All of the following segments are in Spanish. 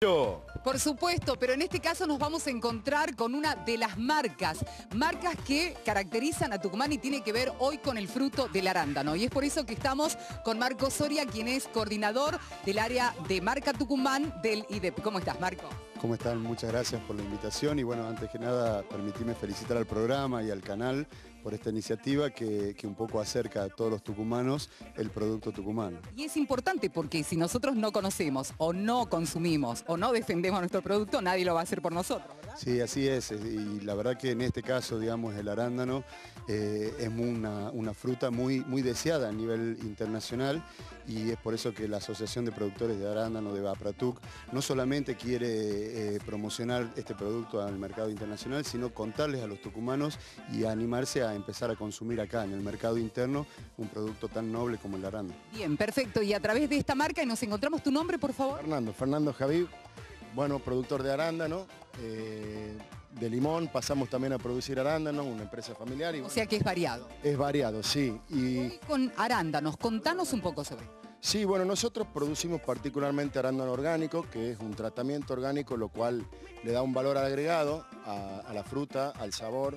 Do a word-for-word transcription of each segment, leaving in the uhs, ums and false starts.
Por supuesto, pero en este caso nos vamos a encontrar con una de las marcas, marcas que caracterizan a Tucumán y tiene que ver hoy con el fruto del arándano. Y es por eso que estamos con Marco Soria, quien es coordinador del área de marca Tucumán del I D E P. ¿Cómo estás, Marco? ¿Cómo están? Muchas gracias por la invitación y bueno, antes que nada, permitime felicitar al programa y al canal por esta iniciativa que, que un poco acerca a todos los tucumanos el producto tucumano. Y es importante porque si nosotros no conocemos o no consumimos o no defendemos nuestro producto, nadie lo va a hacer por nosotros, ¿verdad? Sí, así es, y la verdad que en este caso, digamos, el arándano eh, es una, una fruta muy, muy deseada a nivel internacional y es por eso que la Asociación de Productores de Arándano de APRATUC no solamente quiere eh, promocionar este producto al mercado internacional, sino contarles a los tucumanos y animarse a empezar a consumir acá en el mercado interno un producto tan noble como el arándano. Bien, perfecto. Y a través de esta marca nos encontramos, ¿tu nombre, por favor? Fernando, Fernando Javid, bueno, productor de arándano, eh, de limón, pasamos también a producir arándano, una empresa familiar. Y O bueno, sea que es variado. es variado, sí. Y Hoy con arándanos, contanos un poco sobre. sí, bueno, nosotros producimos particularmente arándano orgánico, que es un tratamiento orgánico, lo cual le da un valor agregado a, a la fruta, al sabor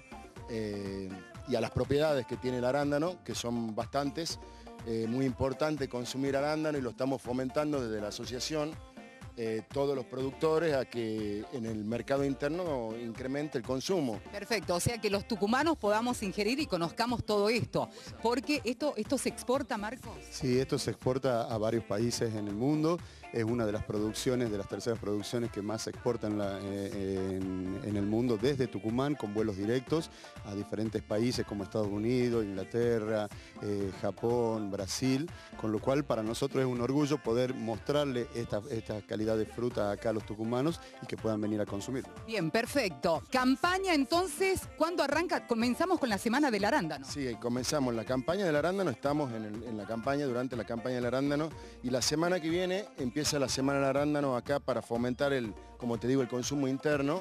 eh, y a las propiedades que tiene el arándano, que son bastantes. Eh, muy importante consumir arándano y lo estamos fomentando desde la asociación. Eh, todos los productores a que en el mercado interno incremente el consumo. Perfecto, o sea que los tucumanos podamos ingerir y conozcamos todo esto, porque esto, esto se exporta, Marcos. Sí, esto se exporta a varios países en el mundo, es una de las producciones, de las terceras producciones que más se exportan en, la, eh, en, en el mundo desde Tucumán con vuelos directos a diferentes países como Estados Unidos, Inglaterra, eh, Japón, Brasil, con lo cual para nosotros es un orgullo poder mostrarle esta, esta calidad de fruta acá a los tucumanos y que puedan venir a consumir. Bien, perfecto. Campaña entonces, ¿cuándo arranca? Comenzamos con la Semana del Arándano. Sí, comenzamos la campaña del arándano, estamos en, el, en la campaña, durante la campaña del arándano, y la semana que viene empieza la Semana del Arándano acá para fomentar el, como te digo, el consumo interno.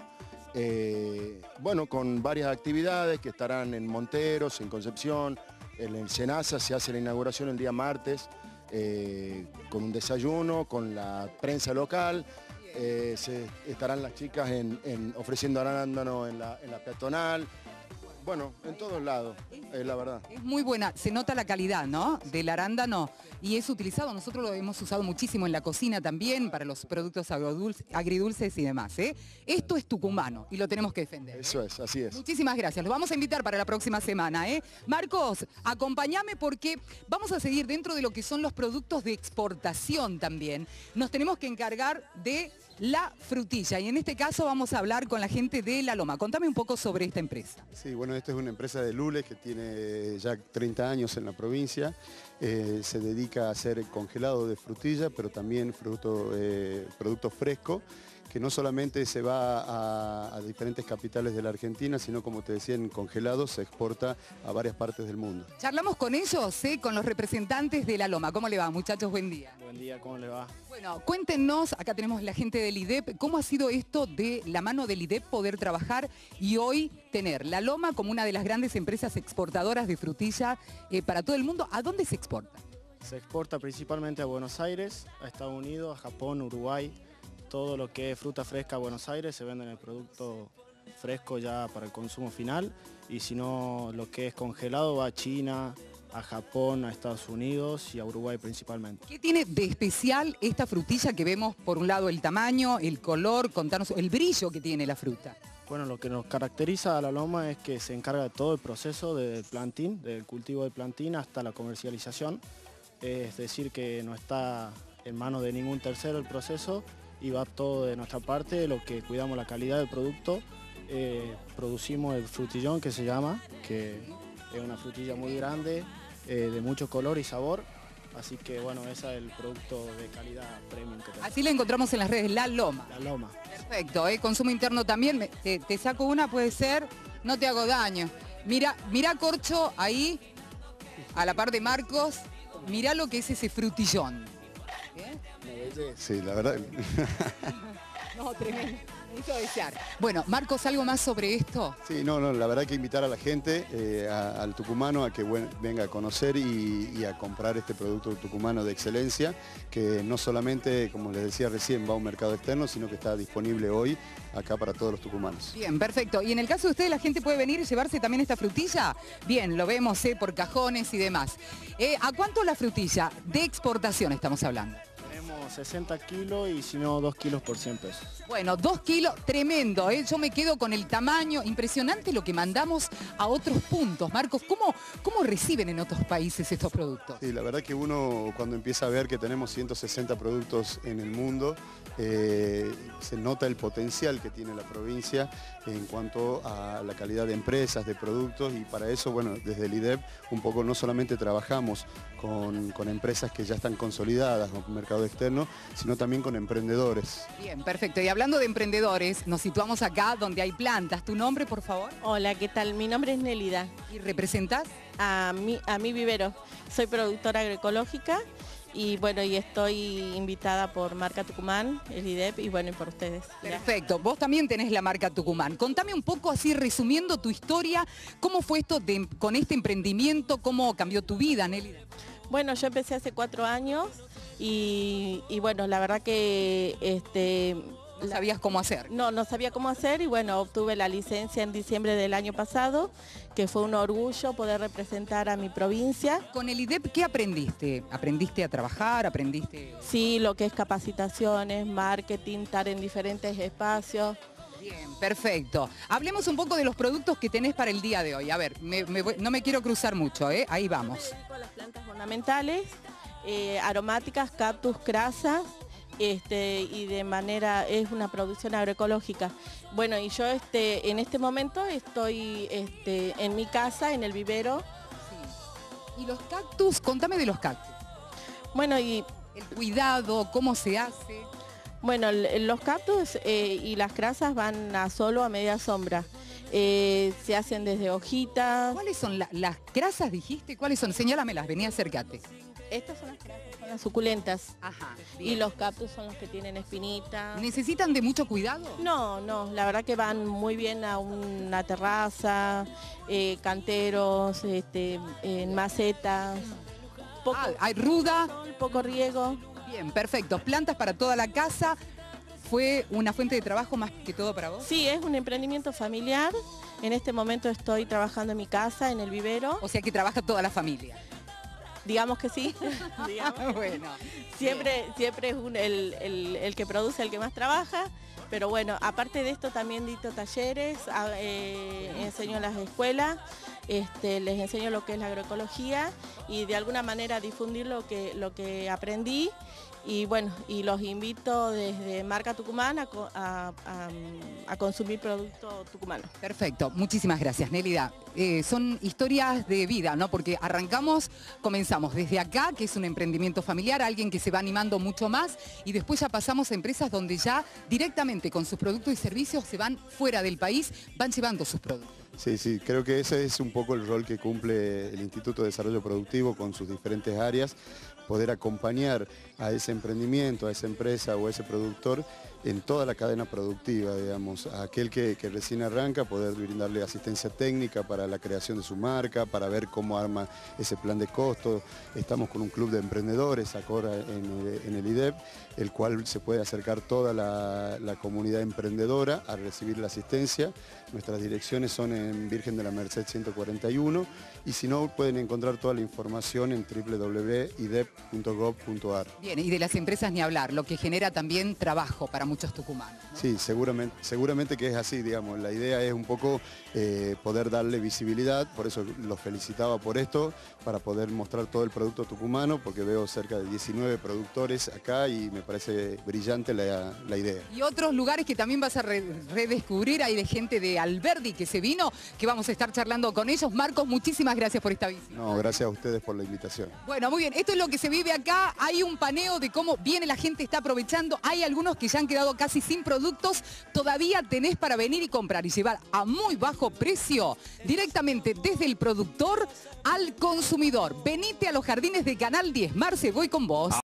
Eh, bueno, con varias actividades que estarán en Monteros, en Concepción, en el Senasa se hace la inauguración el día martes, eh, con un desayuno, con la prensa local. Eh, se, estarán las chicas en, en, ofreciendo arándano en la, en la peatonal. Bueno, en todos lados, es la verdad. Es muy buena, se nota la calidad, ¿no?, del arándano y es utilizado, nosotros lo hemos usado muchísimo en la cocina también, para los productos agridulces, agridulces y demás, ¿eh? Esto es tucumano y lo tenemos que defender. Eso es, así es. Muchísimas gracias, los vamos a invitar para la próxima semana, ¿eh? Marcos, acompáñame porque vamos a seguir dentro de lo que son los productos de exportación también. Nos tenemos que encargar de la frutilla y en este caso vamos a hablar con la gente de La Loma. Contame un poco sobre esta empresa. Sí, bueno, esta es una empresa de lules que tiene ya treinta años en la provincia. Eh, se dedica a hacer congelado de frutilla, pero también fruto, eh, producto fresco, que no solamente se va a, a diferentes capitales de la Argentina, sino como te decía, en congelado se exporta a varias partes del mundo. Charlamos con ellos, ¿eh?, con los representantes de La Loma. ¿Cómo le va, muchachos? Buen día. Buen día, ¿cómo le va? Bueno, cuéntenos, acá tenemos la gente del I D E P, ¿cómo ha sido esto de la mano del I D E P poder trabajar y hoy tener La Loma como una de las grandes empresas exportadoras de frutilla eh, para todo el mundo? ¿A dónde se exporta? Se exporta principalmente a Buenos Aires, a Estados Unidos, a Japón, Uruguay. Todo lo que es fruta fresca a Buenos Aires se vende en el producto fresco ya para el consumo final, y si no, lo que es congelado va a China, a Japón, a Estados Unidos y a Uruguay principalmente. ¿Qué tiene de especial esta frutilla que vemos, por un lado, el tamaño, el color, contanos el brillo que tiene la fruta? Bueno, lo que nos caracteriza a La Loma es que se encarga de todo el proceso del plantín, del cultivo del plantín hasta la comercialización, es decir, que no está en manos de ningún tercero el proceso, y va todo de nuestra parte, lo que cuidamos la calidad del producto. Eh, producimos el frutillón, que se llama, que es una frutilla muy grande, eh, de mucho color y sabor, así que bueno, ese es el producto de calidad premium que tenemos. Así la encontramos en las redes, La Loma. La Loma. Perfecto, ¿eh? Consumo interno también, Me- te, te saco una, puede ser, no te hago daño. Mira, mira Corcho ahí, a la par de Marcos, mira lo que es ese frutillón. ¿Eh? Sí, la verdad. No, tremendo. Hizo desear. Bueno, Marcos, ¿algo más sobre esto? Sí, no, no, la verdad que invitar a la gente, eh, a- al tucumano, a que buen- venga a conocer y, y a comprar este producto tucumano de excelencia, que no solamente, como les decía recién, va a un mercado externo, sino que está disponible hoy acá para todos los tucumanos. Bien, perfecto. Y en el caso de ustedes, ¿la gente puede venir y llevarse también esta frutilla? Bien, lo vemos eh, por cajones y demás. Eh, ¿A cuánto la frutilla? De exportación estamos hablando. Tenemos sesenta kilos y si no dos kilos por cien pesos. Bueno, dos kilos, tremendo, ¿eh? Yo me quedo con el tamaño, impresionante lo que mandamos a otros puntos. Marcos, ¿cómo, cómo reciben en otros países estos productos? Sí, la verdad que uno cuando empieza a ver que tenemos ciento sesenta productos en el mundo, eh, se nota el potencial que tiene la provincia en cuanto a la calidad de empresas, de productos, y para eso, bueno, desde el I D E P un poco no solamente trabajamos con, con empresas que ya están consolidadas con el mercado externo, sino también con emprendedores. Bien, perfecto. Y hablando de emprendedores, nos situamos acá donde hay plantas. ¿Tu nombre, por favor? Hola, ¿qué tal? Mi nombre es Nélida, ¿Y representas? a mi, a mi vivero. Soy productora agroecológica y bueno, y estoy invitada por Marca Tucumán, el I D E P y bueno, y por ustedes. Perfecto. Vos también tenés la marca Tucumán. Contame un poco, así resumiendo tu historia, ¿cómo fue esto de- con este emprendimiento? ¿Cómo cambió tu vida, Nélida? Bueno, yo empecé hace cuatro años y, y bueno, la verdad que este, No sabías cómo hacer. no, no sabía cómo hacer y bueno, obtuve la licencia en diciembre del año pasado, que fue un orgullo poder representar a mi provincia. Con el I D E P, ¿qué aprendiste? ¿Aprendiste a trabajar? ¿Aprendiste...? Sí, lo que es capacitaciones, marketing, estar en diferentes espacios. Bien, perfecto. Hablemos un poco de los productos que tenés para el día de hoy. A ver, me- me voy- no me quiero cruzar mucho, ¿eh? Ahí vamos. Con las plantas ornamentales, eh, aromáticas, cactus, crasas, este, y de manera, es una producción agroecológica. Bueno, y yo este, en este momento estoy este, en mi casa, en el vivero. Y los cactus, contame de los cactus. Bueno, y El cuidado, cómo se hace. bueno, l- los cactus eh, y las crasas van a solo a media sombra. Eh, se hacen desde hojitas. ¿Cuáles son la- las grasas, dijiste? ¿Cuáles son? Señálamelas, vení, acércate. Estas son las crasas, son las suculentas. Ajá. Y los cactus son los que tienen espinitas. ¿Necesitan de mucho cuidado? No, no, la verdad que van muy bien a una terraza, eh, canteros, este, en macetas, poco Ah, hay ruda. sol, poco riego. Bien, perfecto. Plantas para toda la casa. ¿Fue una fuente de trabajo más que todo para vos? Sí, es un emprendimiento familiar. En este momento estoy trabajando en mi casa, en el vivero. O sea que trabaja toda la familia. Digamos que sí. Digamos. Bueno. Siempre, siempre es un- el, el- el que produce el que más trabaja, pero bueno, aparte de esto también dicto talleres, a- eh, enseño en las escuelas, este, les enseño lo que es la agroecología y de alguna manera difundir lo que, lo que aprendí y bueno, y los invito desde Marca Tucumán a, co- a- a- a consumir producto tucumano. Perfecto, muchísimas gracias, Nélida. Eh, son historias de vida, ¿no? Porque arrancamos, comenzamos desde acá, que es un emprendimiento familiar, alguien que se va animando mucho más, y después ya pasamos a empresas donde ya directamente con sus productos y servicios se van fuera del país, van llevando sus productos. Sí, sí, creo que ese es un poco el rol que cumple el Instituto de Desarrollo Productivo con sus diferentes áreas, poder acompañar a ese emprendimiento, a esa empresa o a ese productor en toda la cadena productiva, digamos, a aquel que, que recién arranca, poder brindarle asistencia técnica para la creación de su marca, para ver cómo arma ese plan de costos. Estamos con un club de emprendedores, Acora, en, el- en el I D E P, el cual se puede acercar toda la, la comunidad emprendedora a recibir la asistencia. Nuestras direcciones son en Virgen de la Merced ciento cuarenta y uno y si no pueden encontrar toda la información en w w w punto i d e p punto gov punto a r. Bien, y de las empresas ni hablar, lo que genera también trabajo para muchos tucumanos, ¿no? Sí, seguramente, seguramente que es así, digamos. La idea es un poco eh, poder darle visibilidad, por eso los felicitaba por esto, para poder mostrar todo el producto tucumano, porque veo cerca de diecinueve productores acá y me parece brillante la, la idea. Y otros lugares que también vas a re- redescubrir, hay de gente de Alberdi que se vino, que vamos a estar charlando con ellos. Marcos, muchísimas gracias por esta visita. No, gracias a ustedes por la invitación. Bueno, muy bien, esto es lo que se vive acá, hay un paneo de cómo viene la gente, está aprovechando, hay algunos que ya han quedado casi sin productos, todavía tenés para venir y comprar y llevar a muy bajo precio, directamente desde el productor al consumidor. Venite a los jardines de Canal diez, Marce, voy con vos.